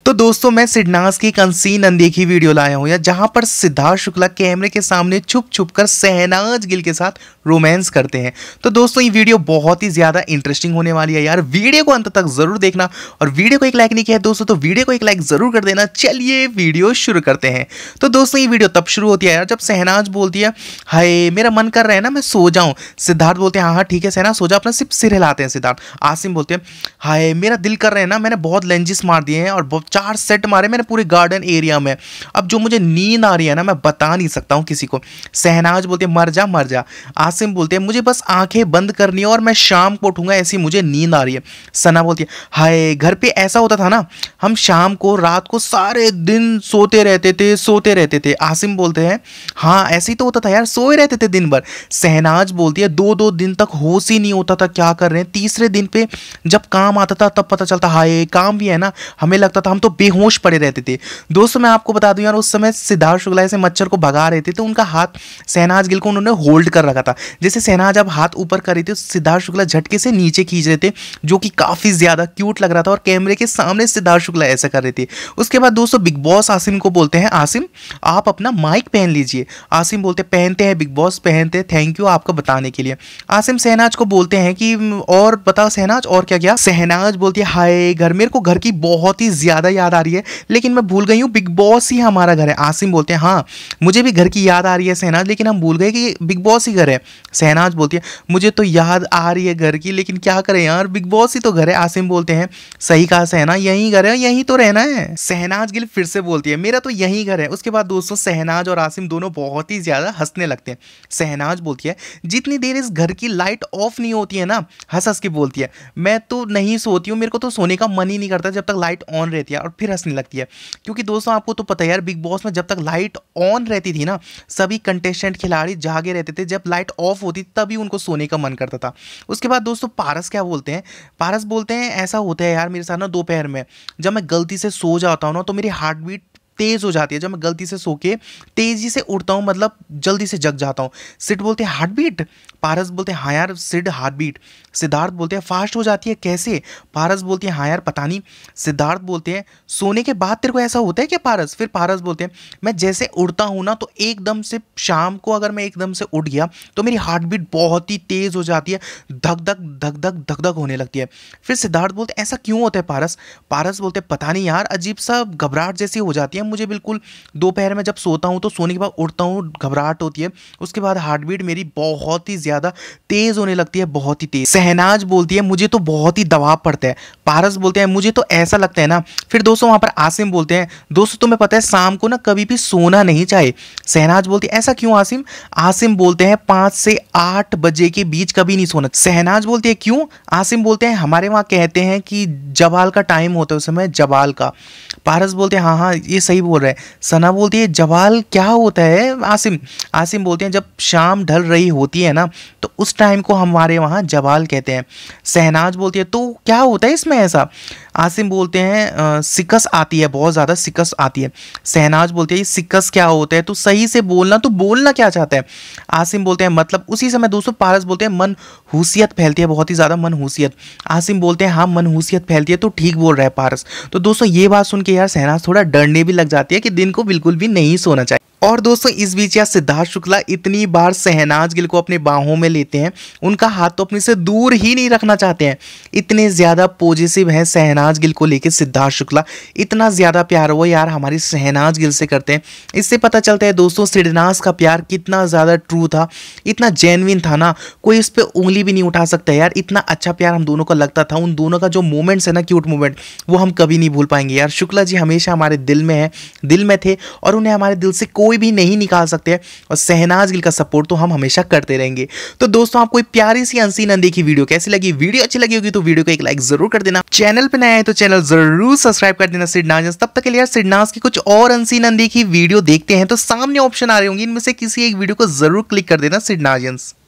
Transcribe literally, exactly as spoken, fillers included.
तो दोस्तों मैं सिडनाज की एक अनसीन अनदेखी वीडियो लाया हूँ यार, जहां पर सिद्धार्थ शुक्ला कैमरे के सामने छुप छुप कर शहनाज गिल के साथ रोमांस करते हैं। तो दोस्तों ये वीडियो बहुत ही ज्यादा इंटरेस्टिंग होने वाली है यार, वीडियो को अंत तक जरूर देखना। और वीडियो को एक लाइक नहीं किया है दोस्तों तो वीडियो को एक लाइक जरूर कर देना। चलिए वीडियो शुरू करते हैं। तो दोस्तों ये वीडियो तब शुरू होती है यार जब शहनाज बोलती है हाय मेरा मन कर रहा है ना मैं सो जाऊं। सिद्धार्थ बोलते हैं हाँ हाँ ठीक है शहनाज सो जा, अपना सिर्फ सिर हिलाते हैं सिद्धार्थ। आसिम बोलते हैं हाय मेरा दिल कर रहा है ना, मैंने बहुत लेंजेस मार दिए हैं और चार सेट मारे मैंने पूरे गार्डन एरिया में, अब जो मुझे नींद आ रही है ना मैं बता नहीं सकता हूँ किसी को। शहनाज बोलते हैं मर जा मर जा। आसिम बोलते हैं मुझे बस आंखें बंद करनी है और मैं शाम को उठूंगा, ऐसी मुझे नींद आ रही है। सना बोलती है हाय घर पे ऐसा होता था ना, हम शाम को रात को सारे दिन सोते रहते थे सोते रहते थे। आसिम बोलते हैं हाँ ऐसे ही तो होता था यार, सोए रहते थे दिन भर। शहनाज बोलती है दो दो दिन तक होश ही नहीं होता था क्या कर रहे हैं। तीसरे दिन पे जब काम आता था तब पता चलता हाय काम भी है ना, हमें लगता था हम तो बेहोश पड़े रहते थे। दोस्तों मैं आपको बता दूं यार उस समय सिद्धार्थ शुक्ला से मच्छर को भगा रहे थे तो उनका हाथ शहनाज गिल को उन्होंने होल्ड कर रखा था। जैसे शहनाज जब हाथ ऊपर कर रही थी सिद्धार्थ शुक्ला झटके से नीचे खींच रहे थे, जो कि काफी ज्यादा क्यूट लग रहा था और कैमरे के सामने सिद्धार्थ शुक्ला ऐसा कर रहे थे। उसके बाद दोस्तों बिग बॉस आसिम को बोलते हैं आसिम आप अपना माइक पहन लीजिए। आसिम बोलते पहनते हैं बिग बॉस पहनते, थैंक यू आपका बताने के लिए। आसिम शहनाज को बोलते हैं कि और बताओ शहनाज और क्या क्या। शहनाज बोलती है हाय घर मेरे को घर की बहुत ही ज्यादा याद आ रही है लेकिन मैं भूल गई हूँ बिग बॉस ही हमारा घर है। आसिम बोलते हैं हाँ मुझे भी घर की याद आ रही है शहनाज, लेकिन हम भूल गए कि बिग बॉस ही घर है। शहनाज बोलती है मुझे तो याद आ रही है घर की, लेकिन क्या करें यार बिग बॉस ही तो घर है। आसिम बोलते हैं सही कहा शहना यही घर है यही तो रहना है। शहनाज गिल फिर से बोलती है मेरा तो यही घर है। उसके बाद दोस्तों शहनाज और आसिम दोनों बहुत ही ज्यादा हंसने लगते हैं। शहनाज बोलती है जितनी देर इस घर की लाइट ऑफ नहीं होती है ना, हंस हंस के बोलती है मैं तो नहीं सोती हूँ, मेरे को तो सोने का मन ही नहीं करता जब तक लाइट ऑन रहती है। और फिर हंसने लगती है क्योंकि दोस्तों आपको तो पता है यार बिग बॉस में जब तक लाइट ऑन रहती थी ना सभी कंटेस्टेंट खिलाड़ी जागे रहते थे, जब लाइट ऑफ होती तभी उनको सोने का मन करता था। उसके बाद दोस्तों पारस क्या बोलते हैं, पारस बोलते हैं ऐसा होता है यार मेरे साथ ना दोपहर में जब मैं गलती से सो जाता हूँ ना तो मेरी हार्ट बीट तेज हो जाती है, जब मैं गलती से सो के तेजी से उठता हूँ मतलब जल्दी से जग जाता हूँ। सिड बोलते हैं हार्ट बीट। पारस बोलते हैं हाँ यार सिड हार्ट बीट। सिद्धार्थ बोलते हैं फास्ट हो जाती है कैसे। पारस बोलती है हाँ यार पता नहीं। सिद्धार्थ बोलते हैं सोने के बाद तेरे को ऐसा होता है क्या पारस। फिर पारस बोलते हैं मैं जैसे उड़ता हूँ ना तो एकदम से शाम को अगर मैं एकदम से उठ गया तो मेरी हार्ट बीट बहुत ही तेज हो जाती है, धक धक धक धक धक धक होने लगती है। फिर सिद्धार्थ बोलते हैं ऐसा क्यों होता है पारस। पारस बोलते हैं पता नहीं यार अजीब सा घबराहट जैसी हो जाती है मुझे, बिल्कुल दोपहर में जब सोता हूं तो सोने के बाद उठता हूं घबराहट होती है, उसके बाद हार्ट बीट मेरी बहुत ही ज्यादा तेज होने लगती है, बहुत ही तेज। शहनाज बोलती है मुझे तो बहुत ही दबाव पड़ता है। पारस बोलते हैं मुझे तो ऐसा लगता है ना। फिर दोस्तों वहां पर आसिम बोलते हैं दोस्तों तुम्हें पता है शाम को ना कभी भी सोना नहीं चाहिए। शहनाज बोलती है ऐसा क्यों आसिम। आसिम बोलते हैं पांच से आठ बजे के बीच कभी नहीं सोना। शहनाज बोलती है क्यों। आसिम बोलते हैं हमारे वहां कहते हैं कि जवाल का टाइम होता है उस समय जवाल का। पारस बोलते हैं हाँ हाँ ये सही बोल रहे हैं। सना बोलती है जवाल क्या होता है आसिम। आसिम बोलते हैं जब शाम ढल रही होती है ना तो उस टाइम को हमारे वहाँ जवाल कहते हैं। शहनाज बोलती है तो क्या होता है इसमें ऐसा। आसिम बोलते हैं सिकस आती है, बहुत ज़्यादा सिकस आती है। शहनाज बोलती है ये सिकस क्या होता है, तो सही से बोलना, तो बोलना क्या चाहता है। आसिम बोलते हैं मतलब उसी समय दोस्तों पारस बोलते हैं मन हुसियत फैलती है, बहुत ही ज़्यादा मन हुसियत। आसिम बोलते हैं हाँ मन हुसियत फैलती है, तो ठीक बोल रहा है पारस। तो दोस्तों ये बात सुन के यार शहनाज थोड़ा डरने भी लग जाती है कि दिन को बिल्कुल भी नहीं सोना चाहिए। और दोस्तों इस बीच यार सिद्धार्थ शुक्ला इतनी बार शहनाज गिल को अपने बाहों में लेते हैं, उनका हाथ तो अपने से दूर ही नहीं रखना चाहते हैं, इतने ज्यादा पॉजिटिव है शहनाज गिल को लेके सिद्धार्थ शुक्ला। इतना ज्यादा प्यार वो यार हमारी शहनाज गिल से करते हैं। इससे पता चलता है दोस्तों सिडनाज का प्यार कितना ज्यादा ट्रू था, इतना जेन्युइन था ना, कोई इस पर उंगली भी नहीं उठा सकता यार। इतना अच्छा प्यार हम दोनों का लगता था, उन दोनों का जो मोमेंट्स है ना क्यूट मोमेंट, वो हम कभी नहीं भूल पाएंगे यार। शुक्ला जी हमेशा हमारे दिल में है, दिल में थे और उन्हें हमारे दिल से कोई भी नहीं निकाल सकते हैं। और शहनाज गिल का सपोर्ट तो हम हमेशा करते रहेंगे। तो दोस्तों आपको प्यारी सी अनसीन अनदेखी वीडियो कैसी लगी, वीडियो अच्छी लगी होगी तो वीडियो को एक लाइक जरूर कर देना। चैनल पे नया है तो चैनल जरूर सब्सक्राइब कर देना सिडनाज। तब तक के लिए यार सिडनाज की कुछ और अनसीन अनदेखी वीडियो देखते हैं तो सामने ऑप्शन आ रहे होंगे, इनमें से किसी एक वीडियो को जरूर क्लिक कर देना सिडनाज।